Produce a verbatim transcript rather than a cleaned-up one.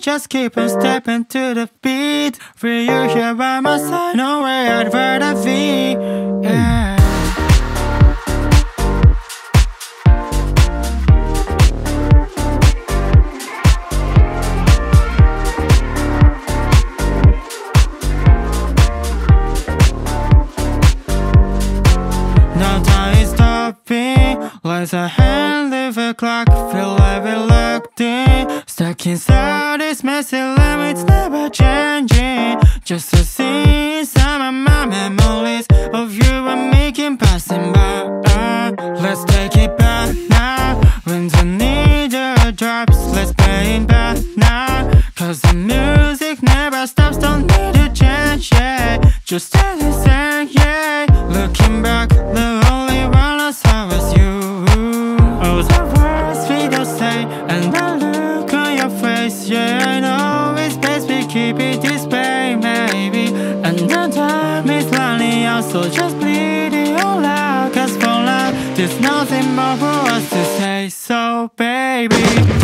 just keep on stepping to the beat. For you here by my side, no way I'd rather be. Yeah. Now time is stopping, lights a hand, leave a clock, feel like we're locked in. Stuck inside this messy limits, never changing. Just to see some of my memories of you and making passing by. uh, Let's take it back now. When the needle drops, let's play it back now. Cause the music never stops, don't need to change, yeah. Just stay the same, yeah. Looking back, the only one I saw was you. All the words we don't say, and the look on your face, yeah. I know it's best we keep it this way, maybe. And the time is running out, so just bleed it all out. Cause for now, there's nothing more for us to say, so baby.